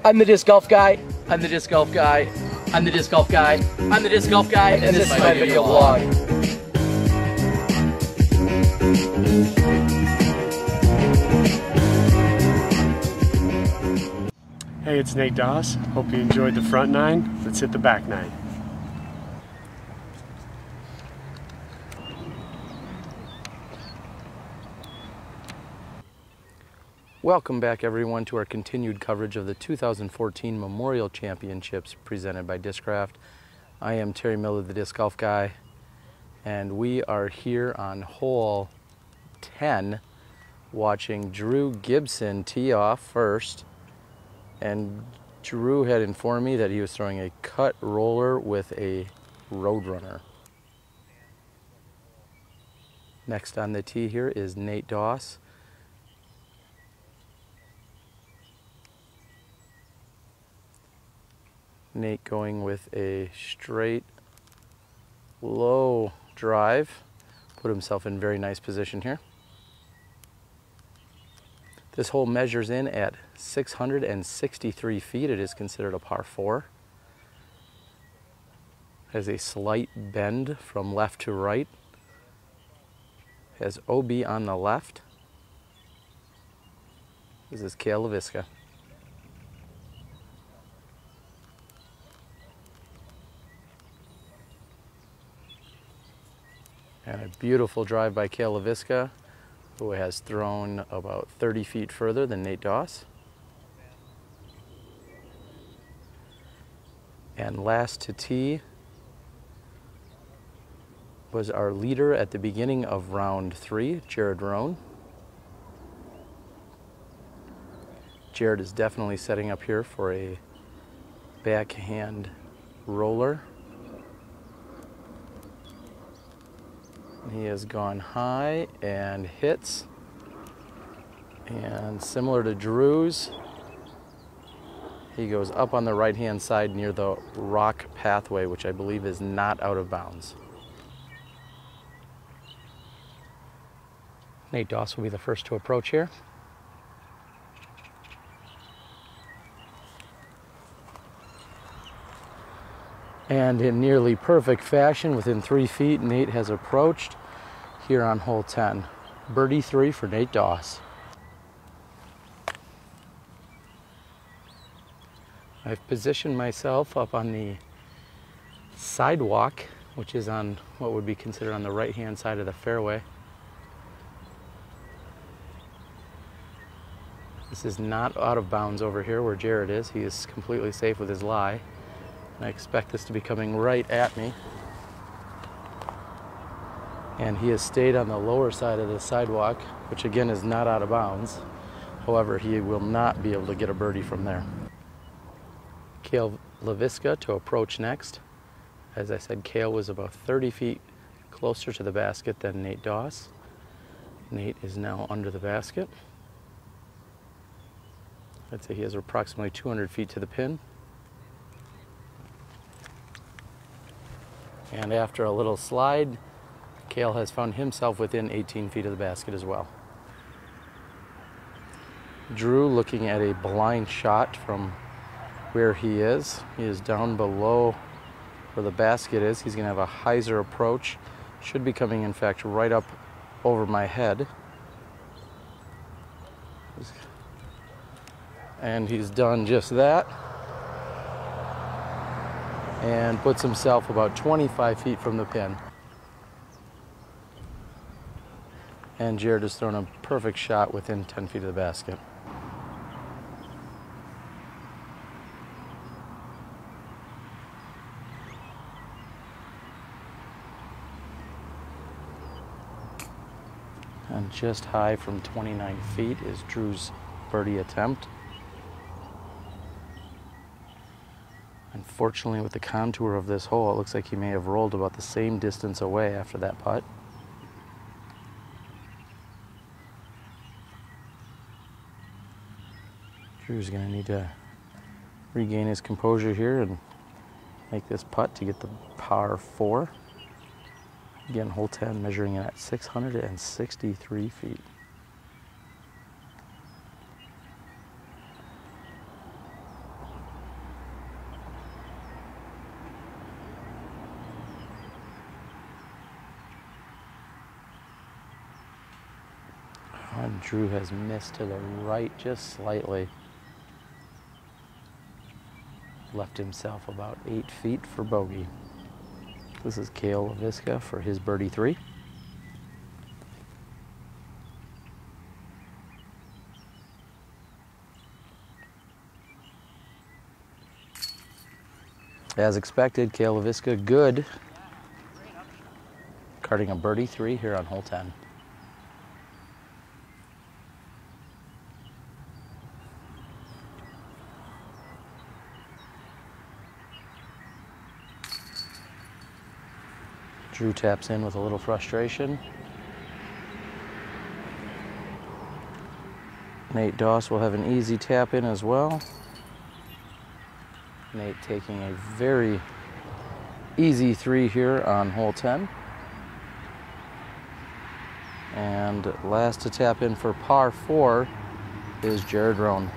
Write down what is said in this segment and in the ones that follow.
I'm the disc golf guy. I'm the disc golf guy. I'm the disc golf guy. I'm the disc golf guy. And this is my video vlog. Hey, it's Nate Doss. Hope you enjoyed the front nine. Let's hit the back nine. Welcome back everyone to our continued coverage of the 2014 Memorial Championships presented by Discraft. I am Terry Miller, the disc golf guy, and we are here on hole 10 watching Drew Gibson tee off first. And Drew had informed me that he was throwing a cut roller with a Roadrunner. Next on the tee here is Nate Doss. Nate going with a straight, low drive. Put himself in very nice position here. This hole measures in at 663 feet. It is considered a par 4. Has a slight bend from left to right. Has OB on the left. This is Cale Leiviska. And a beautiful drive by Cale Leiviska, who has thrown about 30 feet further than Nate Doss. And last to tee was our leader at the beginning of round 3, Jared Roan. Jared is definitely setting up here for a backhand roller. He has gone high and hits, and similar to Drew's, he goes up on the right hand side near the rock pathway, which I believe is not out of bounds. Nate Doss will be the first to approach here. And in nearly perfect fashion, within 3 feet, Nate has approached here on hole 10. Birdie 3 for Nate Doss. I've positioned myself up on the sidewalk, which is on what would be considered on the right-hand side of the fairway. This is not out of bounds over here where Jared is. He is completely safe with his lie. I expect this to be coming right at me. And he has stayed on the lower side of the sidewalk, which again is not out of bounds. However, he will not be able to get a birdie from there. Cale Leiviska to approach next. As I said, Cale was about 30 feet closer to the basket than Nate Doss. Nate is now under the basket. I'd say he has approximately 200 feet to the pin. And after a little slide, Cale has found himself within 18 feet of the basket as well. Drew looking at a blind shot from where he is. He is down below where the basket is. He's going to have a hyzer approach. Should be coming, in fact, right up over my head. And he's done just that. And puts himself about 25 feet from the pin. And Jared has thrown a perfect shot within 10 feet of the basket. And just high from 29 feet is Drew's birdie attempt. Unfortunately, with the contour of this hole, it looks like he may have rolled about the same distance away after that putt. Drew's going to need to regain his composure here and make this putt to get the par 4. Again, hole 10 measuring at 663 feet. And Drew has missed to the right just slightly. Left himself about 8 feet for bogey. This is Cale Leiviska for his birdie 3. As expected, Cale Leiviska good. Carding a birdie 3 here on hole 10. Drew taps in with a little frustration. Nate Doss will have an easy tap in as well. Nate taking a very easy 3 here on hole 10. And last to tap in for par 4 is Jared Roan.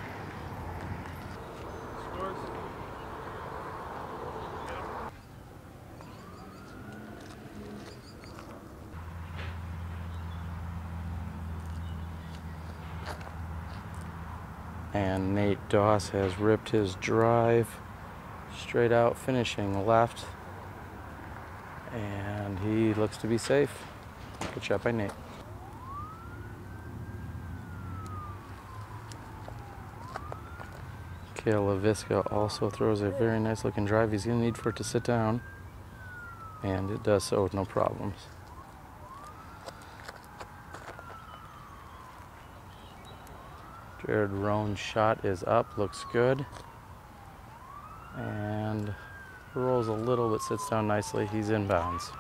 And Nate Doss has ripped his drive straight out, finishing left. And he looks to be safe. Good shot by Nate. Cale Leiviska also throws a very nice looking drive. He's going to need for it to sit down. And it does so with no problems. Jared Roan's shot is up, looks good. And rolls a little but sits down nicely. He's inbounds.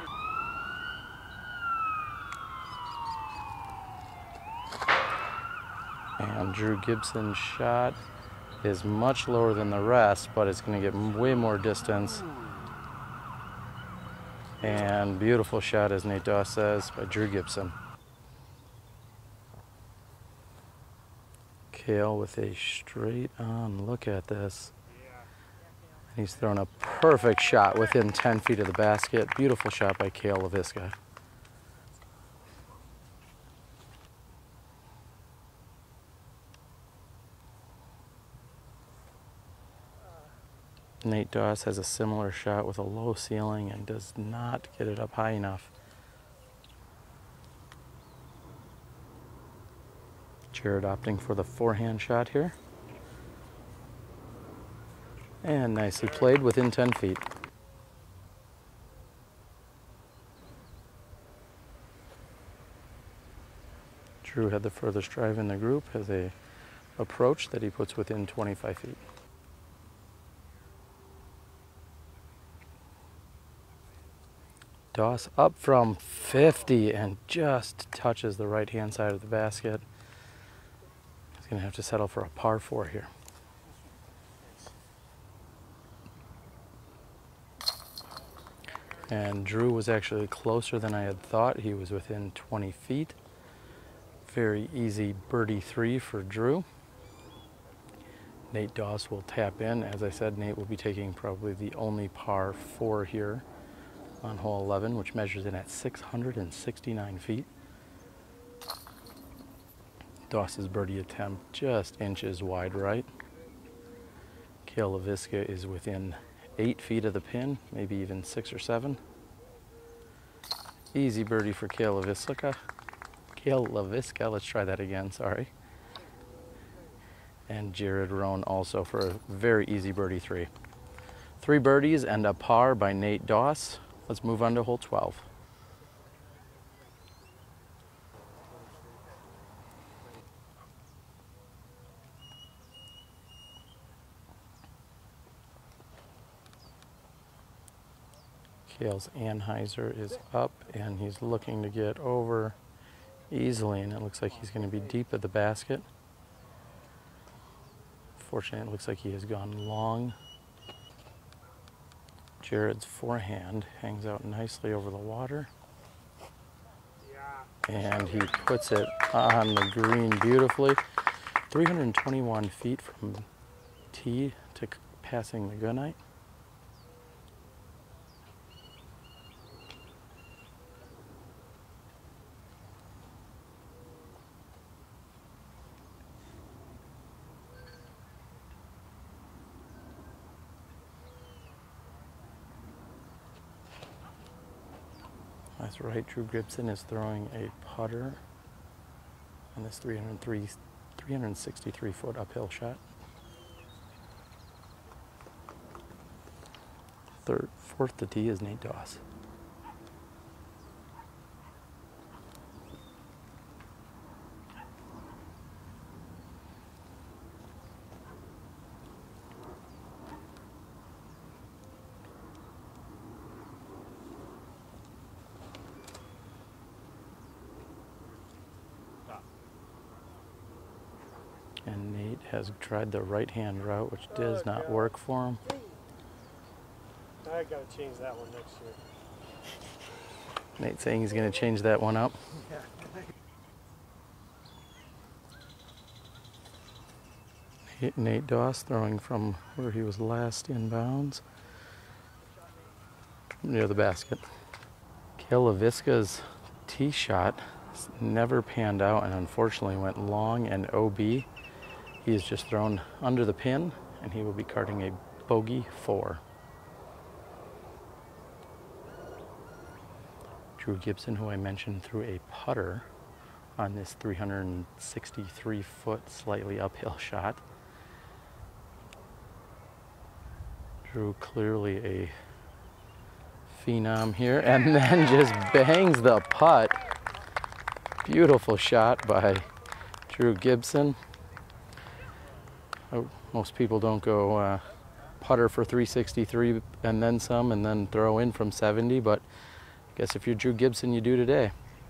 And Drew Gibson's shot is much lower than the rest, but it's going to get way more distance. And beautiful shot, as Nate Doss says, by Drew Gibson. Cale with a straight on look at this. He's thrown a perfect shot within 10 feet of the basket. Beautiful shot by Cale Leiviska. Nate Doss has a similar shot with a low ceiling and does not get it up high enough. Jared opting for the forehand shot here. And nicely played within 10 feet. Drew had the furthest drive in the group, has a approach that he puts within 25 feet. Doss up from 50 and just touches the right-hand side of the basket. He's going to have to settle for a par 4 here. And Drew was actually closer than I had thought. He was within 20 feet. Very easy birdie 3 for Drew. Nate Doss will tap in. As I said, Nate will be taking probably the only par 4 here on hole 11, which measures in at 669 feet. Doss's birdie attempt just inches wide right. Cale Leiviska is within 8 feet of the pin, maybe even 6 or 7. Easy birdie for Cale Leiviska. Cale Leiviska, let's try that again, sorry. And Jared Roan also for a very easy birdie 3. 3 birdies and a par by Nate Doss. Let's move on to hole 12. Cale's Anheuser is up and he's looking to get over easily, and it looks like he's going to be deep at the basket. Fortunately, it looks like he has gone long. Jared's forehand hangs out nicely over the water. And he puts it on the green beautifully. 321 feet from tee to passing the gunite. That's right, Drew Gibson is throwing a putter on this 363 foot uphill shot. Fourth to tee is Nate Doss. And Nate has tried the right-hand route, which does not work for him. I gotta change that one next year. Nate's saying he's going to change that one up. Nate Doss throwing from where he was last inbounds, near the basket. Cale Leiviska's tee shot never panned out and unfortunately went long and OB. He is just thrown under the pin and he will be carding a bogey 4. Drew Gibson, who I mentioned, threw a putter on this 363 foot slightly uphill shot. Drew clearly a phenom here and then just bangs the putt. Beautiful shot by Drew Gibson. Oh, most people don't go putter for 363 and then some and then throw in from 70, but I guess if you're Drew Gibson, you do today.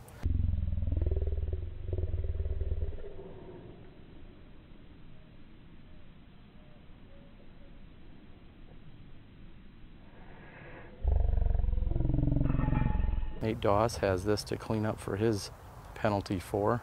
Nate Doss has this to clean up for his penalty 4.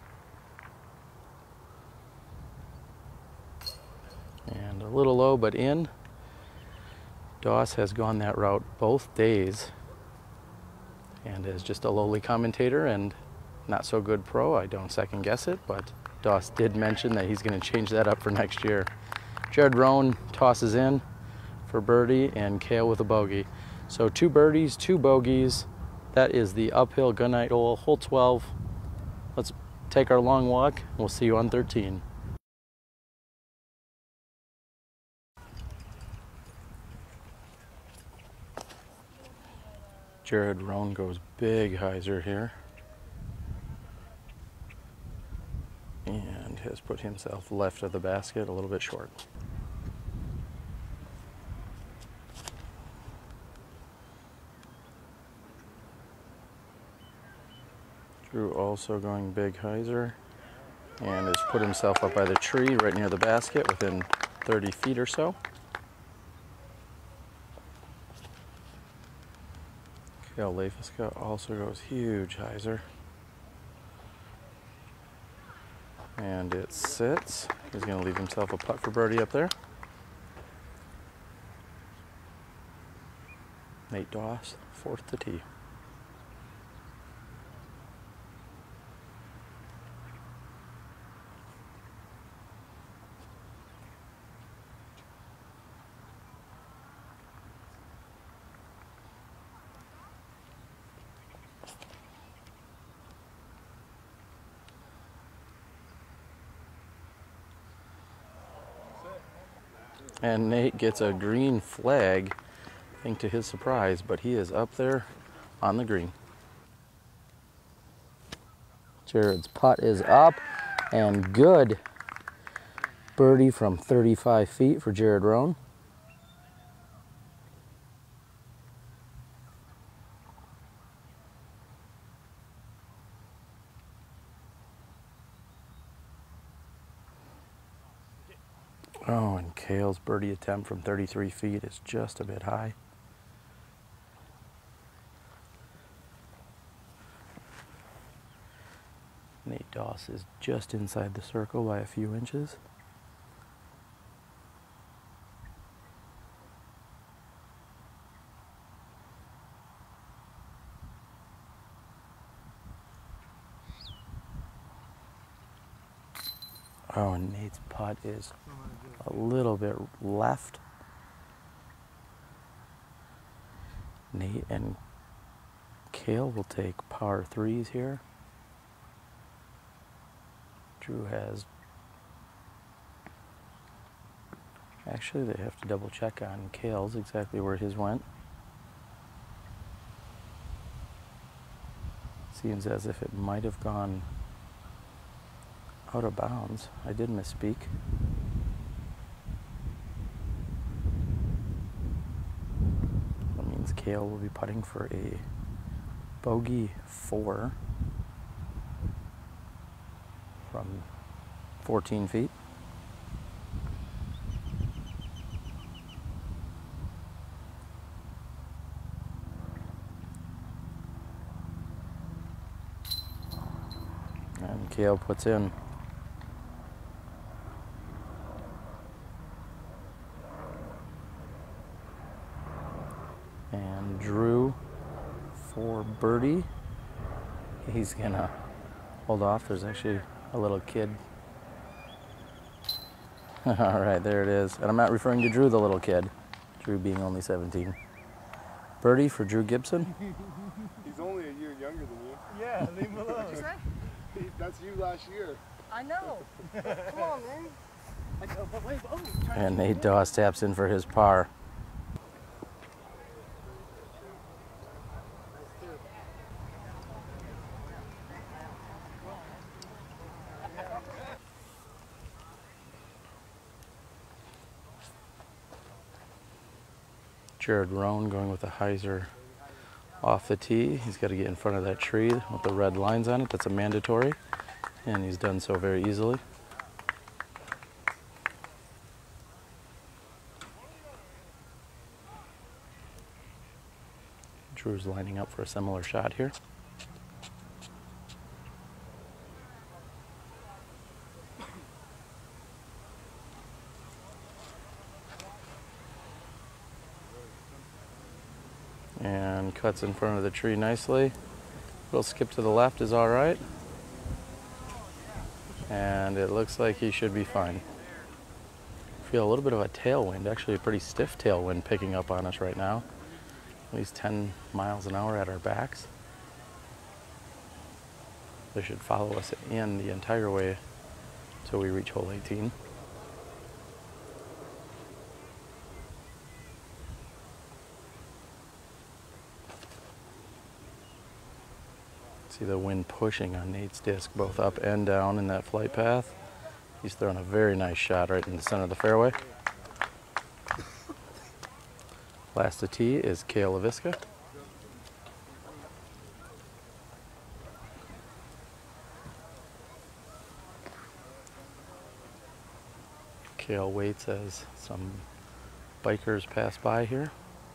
And a little low, but in. Doss has gone that route both days and is just a lowly commentator and not so good pro. I don't second guess it, but Doss did mention that he's going to change that up for next year. Jared Roan tosses in for birdie and Cale with a bogey. So 2 birdies, 2 bogeys. That is the uphill gunite hole, hole 12. Let's take our long walk. We'll see you on 13. Jared Roan goes big hyzer here and has put himself left of the basket, a little bit short. Drew also going big hyzer and has put himself up by the tree right near the basket within 30 feet or so. Cale Leiviska also goes huge hyzer. And it sits. He's going to leave himself a putt for birdie up there. Nate Doss, 4th to tee. And Nate gets a green flag, I think to his surprise, but he is up there on the green. Jared's putt is up and good. Birdie from 35 feet for Jared Roan. Oh, and Cale's birdie attempt from 33 feet is just a bit high. Nate Doss is just inside the circle by a few inches. Oh, and Nate's putt is a little bit left. Nate and Cale will take par threes here. Drew has, actually they have to double check on Cale's exactly where his went. Seems as if it might have gone out of bounds. I did misspeak. That means Cale will be putting for a bogey 4 from 14 feet. And Cale puts in. And Drew for birdie. He's gonna hold off. There's actually a little kid. All right, there it is. And I'm not referring to Drew, the little kid. Drew being only 17. Birdie for Drew Gibson. He's only a year younger than you. Yeah, leave him alone. What'd you say? That's you last year. I know. Come on, man. I know, but wait, oh, And Nate Doss taps in for his par. Jared Roan going with a hyzer off the tee. He's got to get in front of that tree with the red lines on it. That's a mandatory, and he's done so very easily. Drew's lining up for a similar shot here. And cuts in front of the tree nicely. Little skip to the left is all right. And it looks like he should be fine. Feel a little bit of a tailwind, actually a pretty stiff tailwind picking up on us right now. At least 10 miles an hour at our backs. They should follow us in the entire way until we reach hole 18. See the wind pushing on Nate's disc both up and down in that flight path. He's throwing a very nice shot right in the center of the fairway. Last to tee is Cale Leiviska. Cale waits as some bikers pass by here.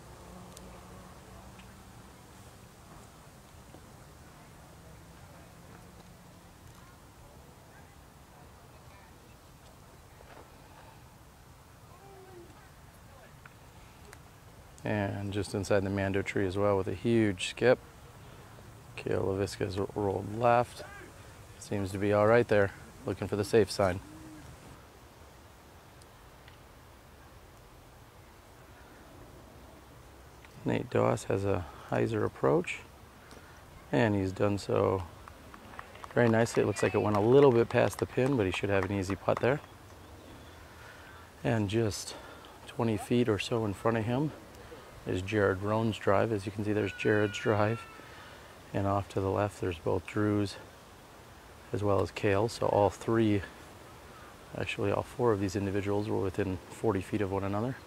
And just inside the Mando tree as well with a huge skip. Cale Leiviska's rolled left. Seems to be all right there. Looking for the safe sign. Nate Doss has a hyzer approach. And he's done so very nicely. It looks like it went a little bit past the pin, but he should have an easy putt there. And just 20 feet or so in front of him is Jared Roan's drive. As you can see, there's Jared's drive. And off to the left, there's both Drew's as well as Cale's. So all three, actually all four of these individuals were within 40 feet of one another.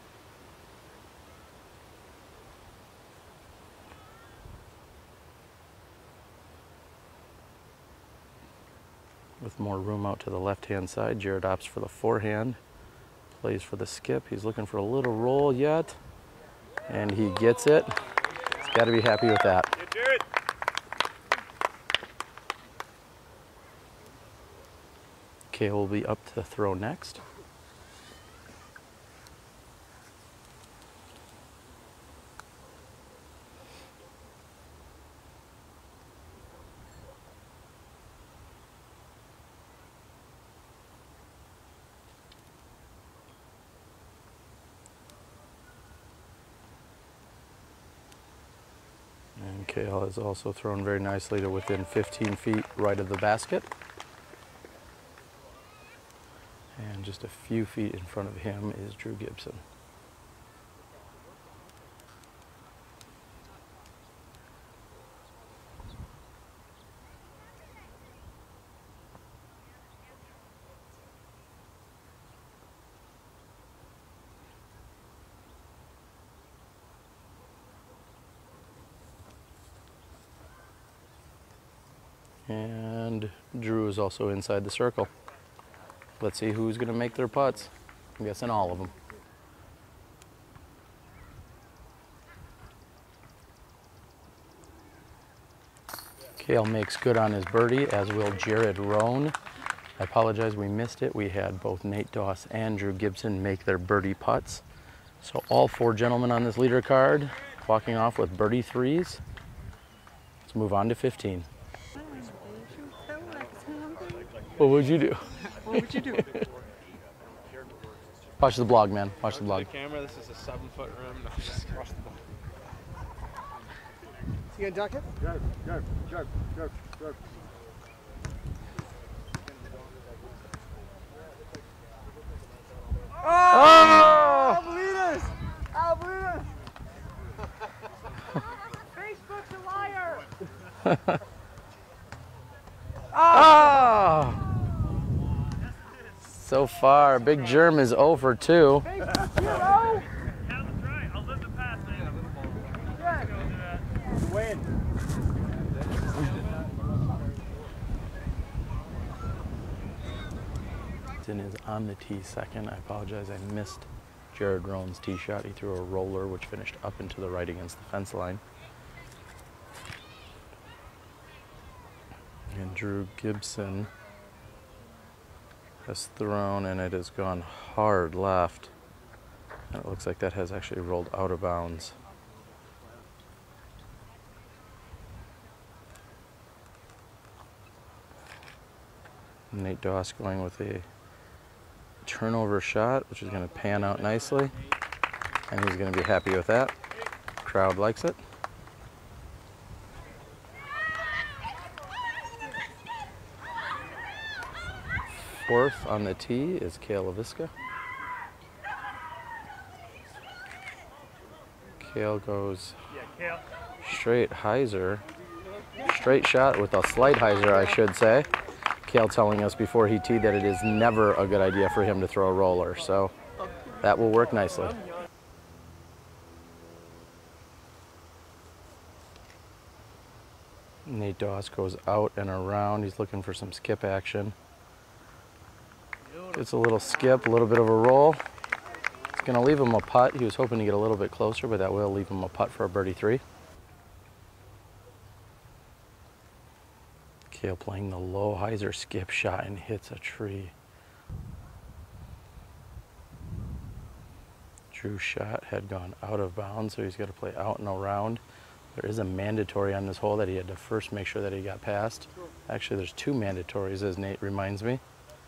With more room out to the left-hand side, Jared opts for the forehand, plays for the skip. He's looking for a little roll yet. And he gets it. He's got to be happy with that. Yeah, Jared. Cale will be up to throw next. Cale has also thrown very nicely to within 15 feet right of the basket. And just a few feet in front of him is Drew Gibson. And Drew is also inside the circle. Let's see who's going to make their putts. I'm guessing all of them. Cale makes good on his birdie, as will Jared Roan. I apologize, we missed it. We had both Nate Doss and Drew Gibson make their birdie putts. So all 4 gentlemen on this leader card walking off with birdie 3s. Let's move on to 15. What would you do? What would you do? Watch the blog, man. Watch the blog. The camera, this is a 7-foot rim. No, just cross the ball. You gonna duck it? Jerk, jerk, jerk, jerk, jerk. Oh! Albelinas! Albelinas! Facebook's a liar! Oh! So far, Big Germ is 0 for 2. Facebook hero! I'll live the pass, man. Win. Gibson is on the tee second. I apologize, I missed Jared Roan's tee shot. He threw a roller which finished up and to the right against the fence line. And Drew Gibson has thrown, and it has gone hard left. And it looks like that has actually rolled out of bounds. Nate Doss going with a turnover shot, which is going to pan out nicely. And he's going to be happy with that. Crowd likes it. Fourth on the tee is Cale Leiviska. Cale goes straight hyzer. Straight shot with a slight hyzer, I should say. Cale telling us before he teed that it is never a good idea for him to throw a roller, so that will work nicely. Nate Doss goes out and around. He's looking for some skip action. Gets a little skip, a little bit of a roll. It's going to leave him a putt. He was hoping to get a little bit closer, but that will leave him a putt for a birdie 3. Cale playing the low hyzer skip shot and hits a tree. Drew's shot had gone out of bounds, so he's got to play out and around. There is a mandatory on this hole that he had to first make sure that he got past. Actually, there's 2 mandatories, as Nate reminds me.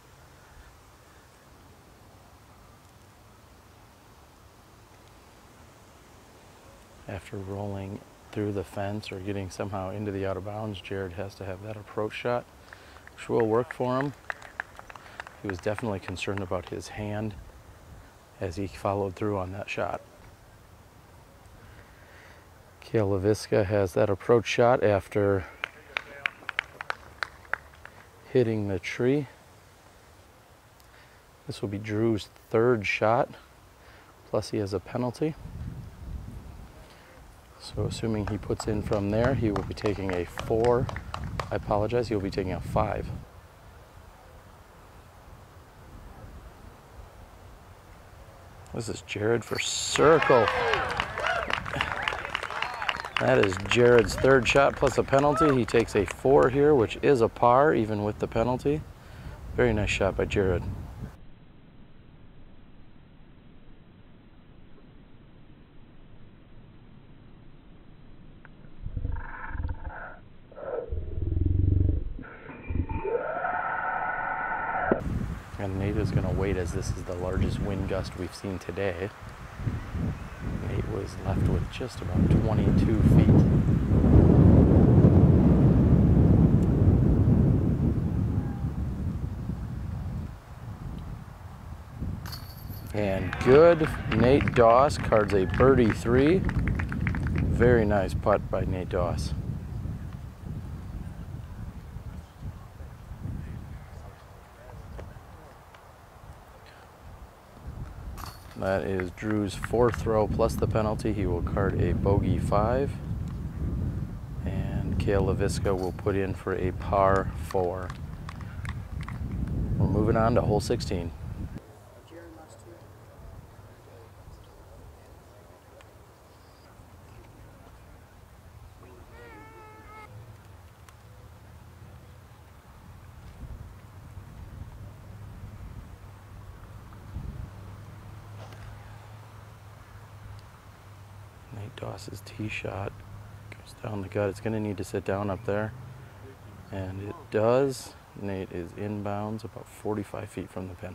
After rolling through the fence or getting somehow into the out of bounds, Jared has to have that approach shot, which will work for him. He was definitely concerned about his hand as he followed through on that shot. Cale Leiviska has that approach shot after hitting the tree. This will be Drew's 3rd shot, plus he has a penalty. So assuming he puts in from there, he will be taking a 4. I apologize, he will be taking a 5. This is Jared for circle. That is Jared's 3rd shot plus a penalty. He takes a 4 here, which is a par even with the penalty. Very nice shot by Jared. And Nate is going to wait, as this is the largest wind gust we've seen today. Nate was left with just about 22 feet. And good. Nate Doss cards a birdie 3. Very nice putt by Nate Doss. That is Drew's 4th throw plus the penalty. He will card a bogey 5. And Cale Leiviska will put in for a par 4. We're moving on to hole 16. Nate Doss's tee shot goes down the gut. It's going to need to sit down up there. And it does. Nate is inbounds about 45 feet from the pin.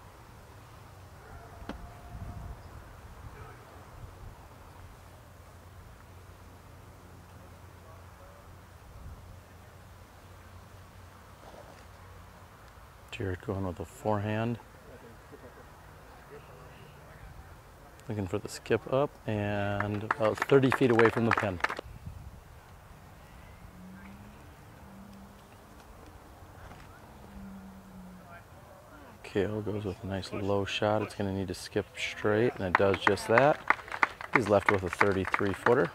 Jared going with a forehand. Looking for the skip up and about 30 feet away from the pin. Cale goes with a nice low shot. It's going to need to skip straight, and it does just that. He's left with a 33-footer.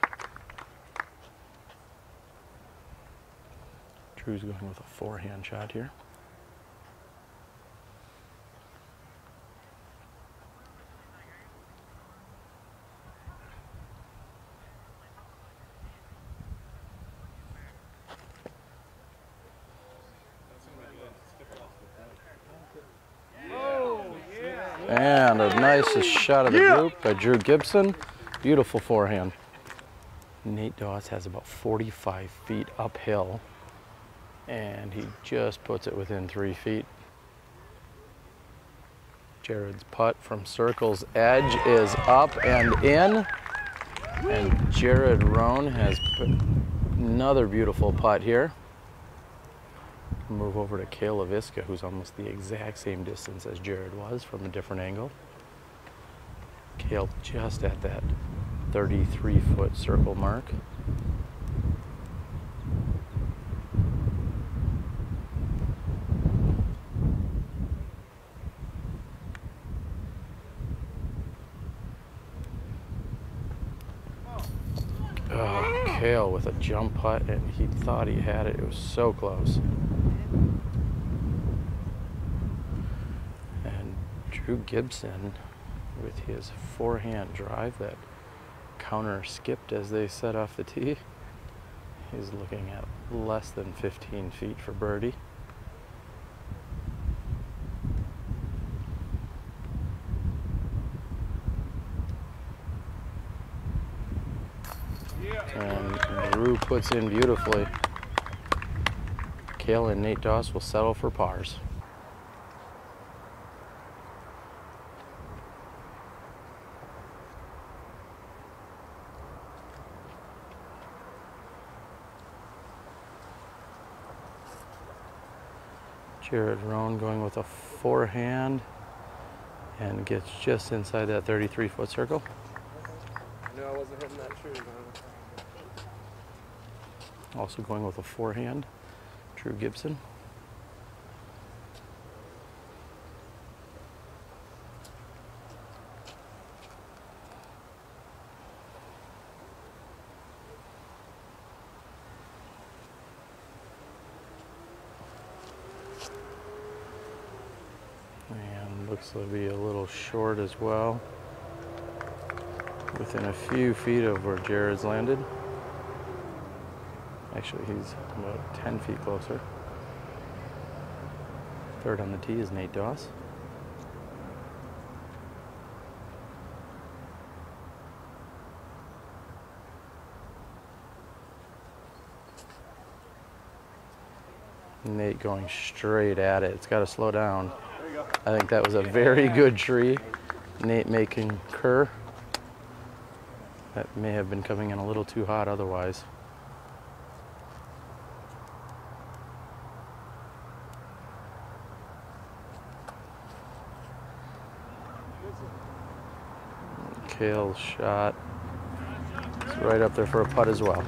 Drew's going with a forehand shot here. And a nice shot of the group by Drew Gibson. Beautiful forehand. Nate Doss has about 45 feet uphill, and he just puts it within 3 feet. Jared's putt from circle's edge is up and in. And Jared Roan has put another beautiful putt here. Move over to Cale Leiviska, who's almost the exact same distance as Jared was from a different angle. Cale just at that 33-foot circle mark. Oh, Cale with a jump putt, and he thought he had it. It was so close. And Drew Gibson with his forehand drive that counter skipped as they set off the tee. He's looking at less than 15 feet for birdie. And Drew puts in beautifully. Cale and Nate Doss will settle for pars. Jared Roan going with a forehand and gets just inside that 33-foot circle. No, I wasn't hitting that tree, man. Also going with a forehand, Drew Gibson. And looks to be a little short as well. Within a few feet of where Jared's landed. Actually, he's about 10 feet closer. Third on the tee is Nate Doss. Nate going straight at it. It's got to slow down. There you go. I think that was a very good tree. Nate making Kerr. That may have been coming in a little too hot otherwise. Cale's shot. It's right up there for a putt as well.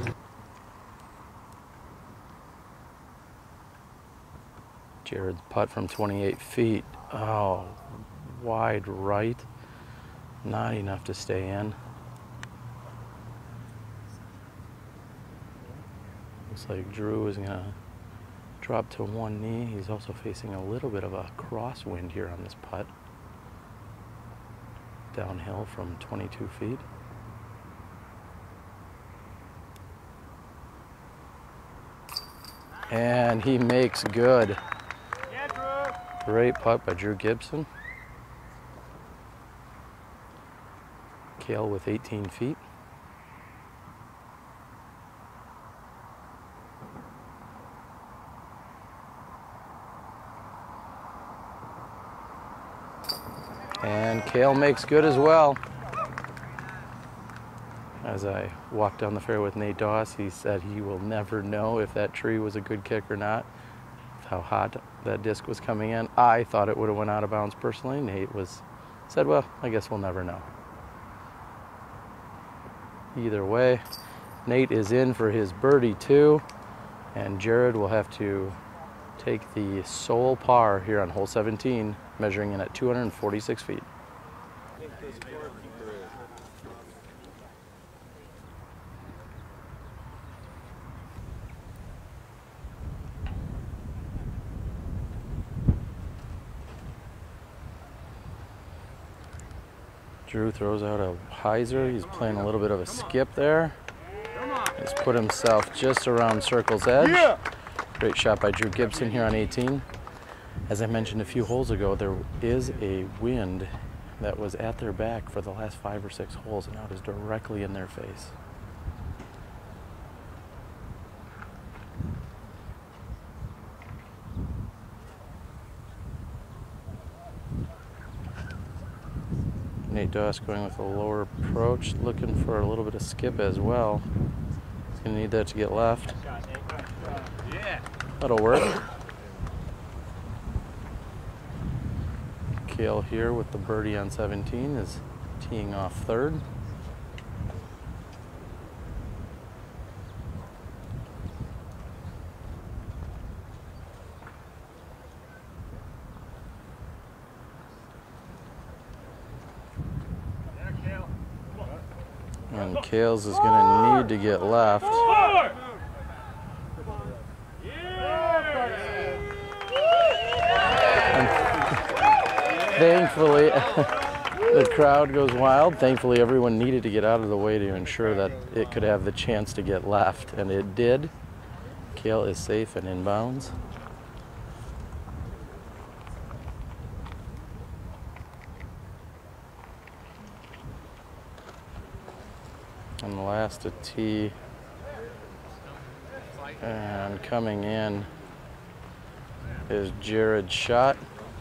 Jared's putt from 28 feet. Oh, wide right. Not enough to stay in. Looks like Drew is gonna drop to one knee. He's also facing a little bit of a crosswind here on this putt. Downhill from 22 feet. And he makes good. Great putt by Drew Gibson. Cale with 18 feet. And Cale makes good as well. As I walked down the fairway with Nate Doss, he said he will never know if that tree was a good kick or not, with how hot that disc was coming in. I thought it would have went out of bounds personally. Nate said, well, I guess we'll never know. Either way, Nate is in for his birdie too, and Jared will have to take the sole par here on hole 17, measuring in at 246 feet. Drew throws out a hyzer. He's playing a little bit of a skip there. He's put himself just around circle's edge. Great shot by Drew Gibson here on 18. As I mentioned a few holes ago, there is a wind that was at their back for the last 5 or 6 holes, and now it is directly in their face. Nate Doss going with a lower approach, looking for a little bit of skip as well. He's going to need that to get left. That'll work. Cale here with the birdie on 17 is teeing off third. And Cale's is going to need to get left. And thankfully, the crowd goes wild. Thankfully, everyone needed to get out of the way to ensure that it could have the chance to get left, and it did. Cale is safe and in bounds. And the last to tee, and coming in is Jared's shot.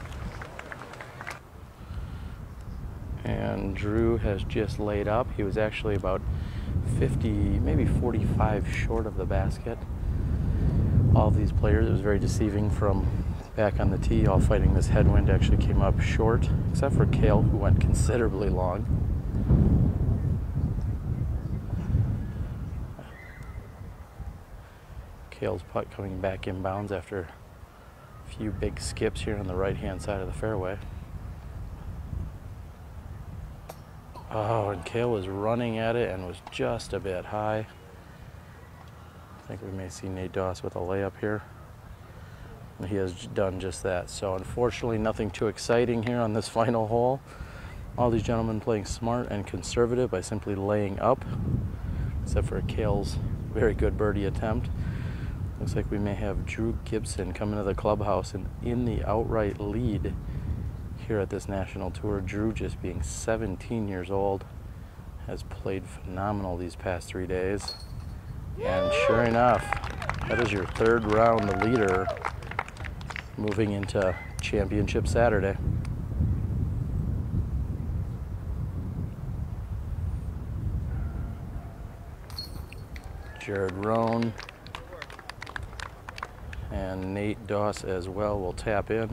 And Drew has just laid up. He was actually about 50, maybe 45 short of the basket. All of these players, it was very deceiving from back on the tee, all fighting this headwind, actually came up short, except for Cale, who went considerably long. Cale's putt coming back inbounds after a few big skips here on the right-hand side of the fairway. Oh, and Cale was running at it and was just a bit high. I think we may see Nate Doss with a layup here. And he has done just that. So unfortunately, nothing too exciting here on this final hole. All these gentlemen playing smart and conservative by simply laying up, except for Cale's very good birdie attempt. Looks like we may have Drew Gibson coming to the clubhouse and in the outright lead here at this national tour. Drew, just being 17 years old, has played phenomenal these past 3 days. And sure enough, that is your third round leader moving into Championship Saturday. Jared Roan and Nate Doss as well will tap in.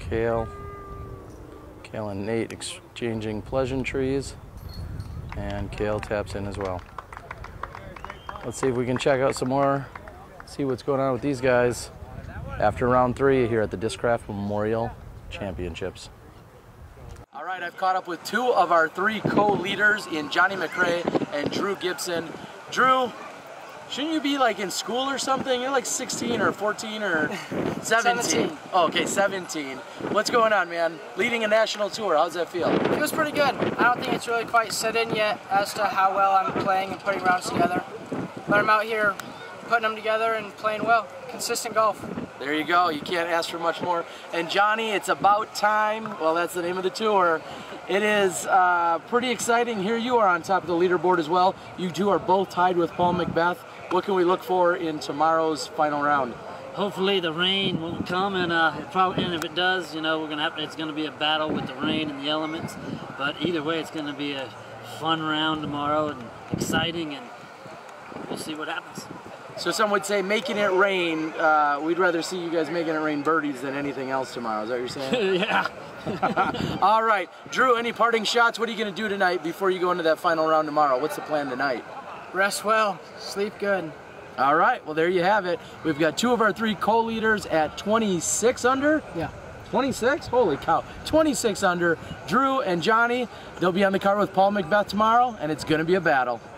Cale. Cale and Nate exchanging pleasantries, and Cale taps in as well. Let's see if we can check out some more, see what's going on with these guys after round 3 here at the Discraft Memorial Championships. All right, I've caught up with 2 of our 3 co-leaders in Johnny McRae and Drew Gibson. Drew, shouldn't you be like in school or something? You're like 16 or 14 or 17. Oh, okay, 17. What's going on, man? Leading a national tour, how's that feel? It feels pretty good. I don't think it's really quite set in yet as to how well I'm playing and putting rounds together. But I'm out here putting them together and playing well. Consistent golf. There you go, you can't ask for much more. And Johnny, it's about time. Well, that's the name of the tour. It is pretty exciting. Here you are on top of the leaderboard as well. You two are both tied with Paul McBeth. What can we look for in tomorrow's final round? Hopefully the rain won't come, and if it does, you know, it's gonna be a battle with the rain and the elements. But either way, it's gonna be a fun round tomorrow and exciting, and we'll see what happens. So some would say making it rain, we'd rather see you guys making it rain birdies than anything else tomorrow. Is that what you're saying? Yeah. All right. Drew, any parting shots? What are you going to do tonight before you go into that final round tomorrow? What's the plan tonight? Rest well, sleep good. All right. Well, there you have it. We've got 2 of our 3 co-leaders at 26 under. Yeah. 26? Holy cow. 26 under. Drew and Johnny, they'll be on the card with Paul McBeth tomorrow, and it's going to be a battle.